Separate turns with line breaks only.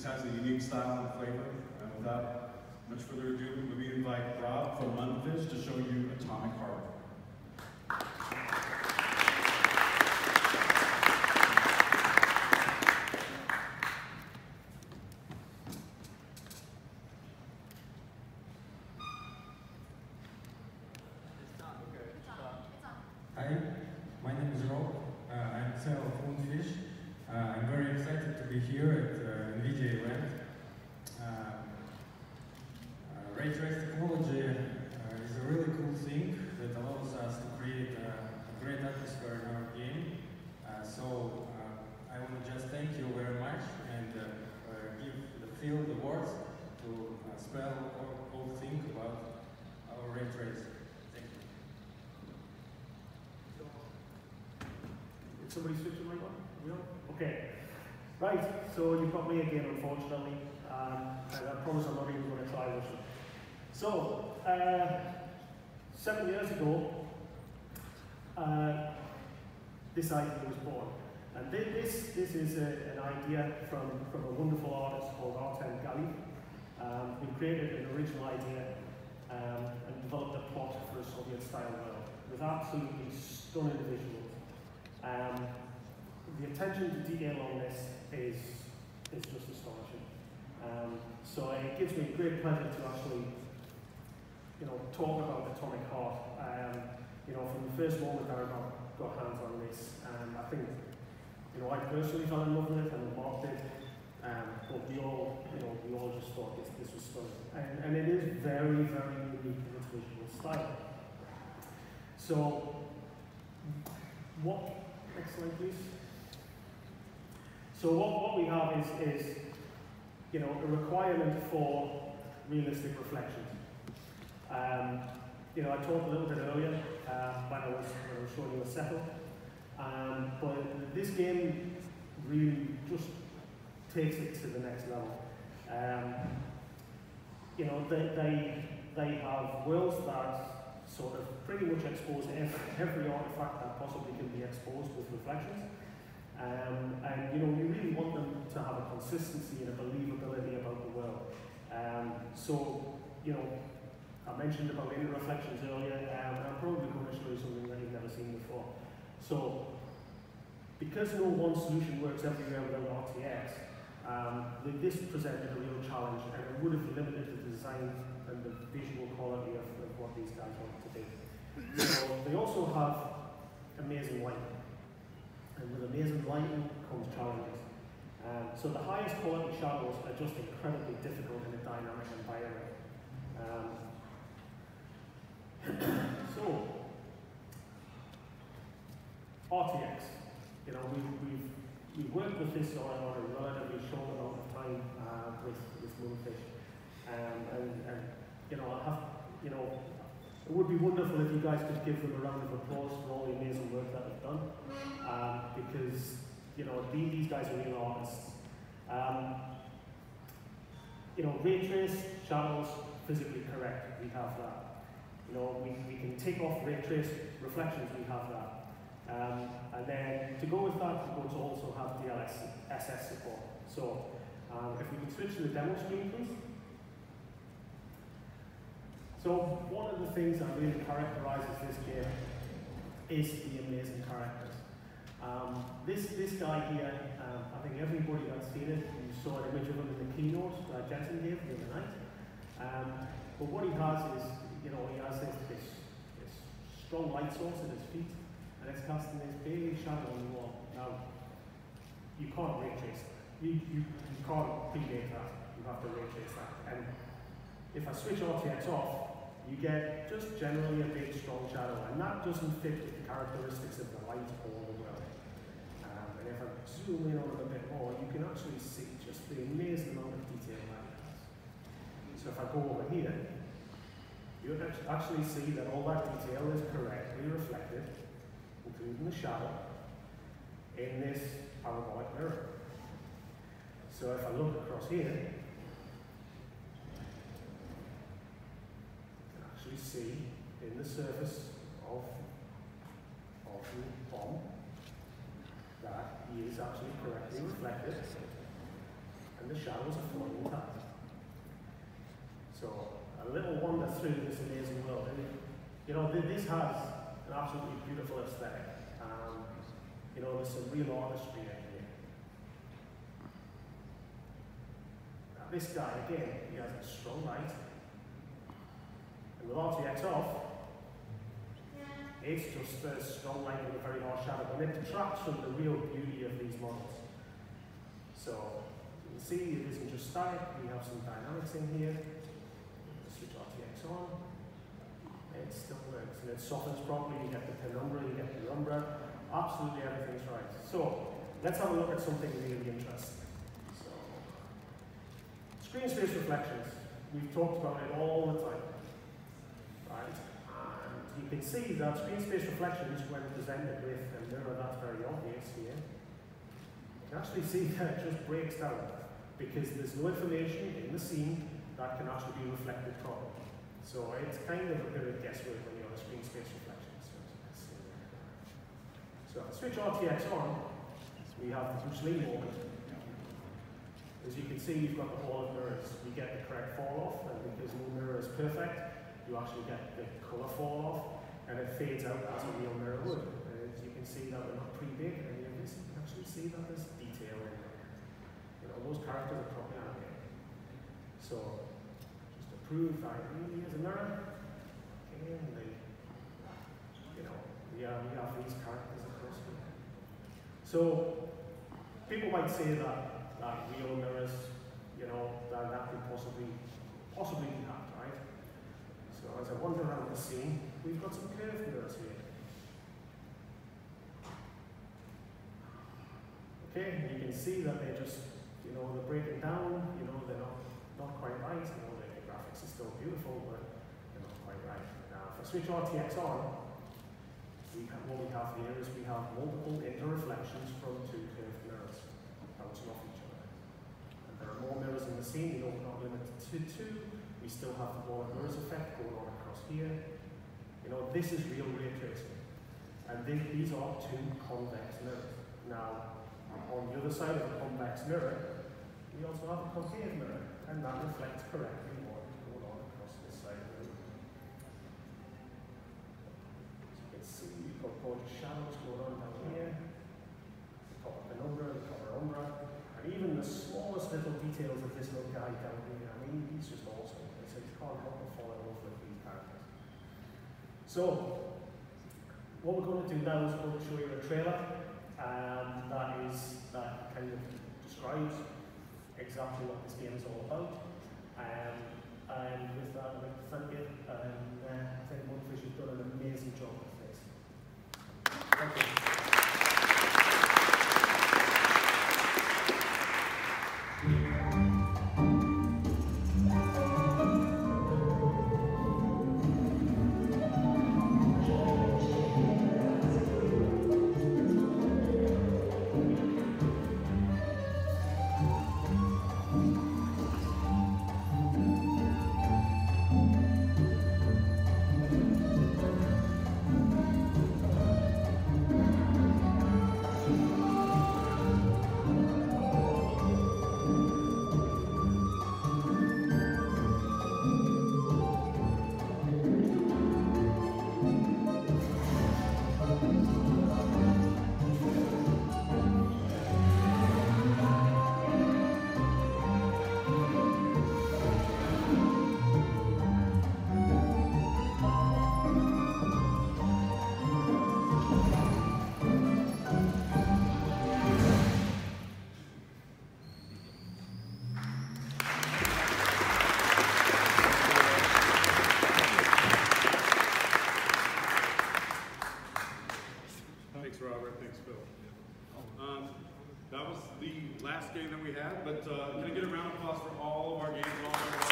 just has a unique style and flavor. And without much further ado, we invite Rob from Munfish to show you Atomic Heart.
Hi, my name is Rob. I'm CEO of Moonfish. I'm very excited to be here at Nvidia event. Ray trace technology is a really cool thing that allows us to create a great atmosphere in our game. I want to just thank you very much and give the field the words to spell all things about our ray trace.
Somebody switch the mic on? We on? Okay. Right, so you've got me again, unfortunately. And I promise I'm not even going to try this one. So, 7 years ago, this idea was born. And this is an idea from a wonderful artist called RTX. We created an original idea and developed a plot for a Soviet-style world with absolutely stunning visuals. The attention to detail on this is just astonishing. So it gives me great pleasure to actually, talk about Atomic Heart. From the first moment that I got hands on this, I think, I personally fell in love with it and Mark did. But we all just thought this was stunning, and it is very, very unique in its visual style. So, next slide, please. So what we have is a requirement for realistic reflections. I talked a little bit earlier when I was showing you a settle, but this game really just takes it to the next level. They have worlds that sort of pretty much expose every artifact that possibly can be exposed with reflections. And you really want them to have a consistency and a believability about the world. I mentioned about inner reflections earlier, and I'm probably going to show you something that you've never seen before. So, because no one solution works everywhere without RTX, this presented a real challenge, and it would have limited the design and the visual quality of what these guys wanted to do. So they also have amazing lighting, and with amazing lighting comes challenges. So the highest quality shadows are just incredibly difficult in a dynamic environment. So RTX, we've worked with this on a relatively short amount of time with Moonfish, it would be wonderful if you guys could give them a round of applause for all the amazing work that they've done, because these guys are real artists. Ray trace, shadows, physically correct, we have that. We can take off ray trace reflections, we have that. And then to go with that, we're going to also have DLSS support. So if we can switch to the demo screen, please. So one of the things that really characterizes this game is the amazing characters. This guy here, I think everybody that's seen it, you saw an image of him in the keynote that Jensen gave the other night. But what he has is, he has this strong light source at his feet, and it's casting this big shadow on the wall. Now, you can't ray trace that. You can't predate that. You have to ray trace that. And if I switch RTX off, you get just generally a big strong shadow, and that doesn't fit with the characteristics of the light or the world. And if I zoom in on it a bit more, you can actually see just the amazing amount of detail that it has. So if I go over here, you actually see that all that detail is correctly reflected, including the shadow, in this parabolic mirror. So if I look across here, see in the surface of the bomb that he is actually correctly reflected, and the shadows are fully intact. So a little wander through this amazing world. And, you know, this has an absolutely beautiful aesthetic. You know, there's some real artistry in here. Now this guy, again, he has a strong light. And with RTX off, it's just a strong light with a very harsh shadow, and it detracts from the real beauty of these models. So you can see it isn't just static, we have some dynamics in here. Switch RTX on, it still works, and it softens properly, you get the penumbra, you get the umbra, absolutely everything's right. So let's have a look at something really interesting. So, screen space reflections, we've talked about it all the time, right? You can see that screen space reflections, when presented with a mirror, that's very obvious here. You can actually see that it just breaks down because there's no information in the scene that can actually be reflected from. So it's kind of a bit of guesswork when you're on a screen space reflection. So switch RTX on, we have the Bruce Lee moment. As you can see, you've got the hall of mirrors. We get the correct fall off, and because no mirror is perfect, you actually get the colour fall off, and it fades out as a real mirror would. As you can see that we're not pre-baked any of this, you can actually see that there's detail in there. You know, those characters are properly animated. So, just to prove that it really is a mirror, again, you know, we have these characters across here. So, people might say that real mirrors, you know, that could possibly be hacked, right? So as I wander around the scene, we've got some curved mirrors here. Okay, you can see that they're just, you know, they're breaking down, you know, they're not quite right. You know, the graphics are still beautiful, but they're not quite right. Now, if I switch RTX on, what we have here is we have multiple interreflections from two curved mirrors bouncing off each other. And there are more mirrors in the scene, you know, we're not limited to two. We still have the wall of mirrors effect going on across here. You know, this is real ray tracing. And these are two convex mirrors. Now, on the other side of the convex mirror, we also have a concave mirror, and that reflects correctly what is going on across this side of the room. As you can see, we've got gorgeous shadows going on down here. The top of penumbra, the top of umbra, and even the smallest little details of this little guy down here. I mean, he's just awesome. So you can't help but fall in love with these characters. So, what we're going to do now is we're going to show you a trailer that kind of describes exactly what this game is all about. And with that, I'd like to thank you. And I think Monkfish has done an amazing job with this. Thank you.
That was the last game that we had, but can I get a round of applause for all of our games and all of our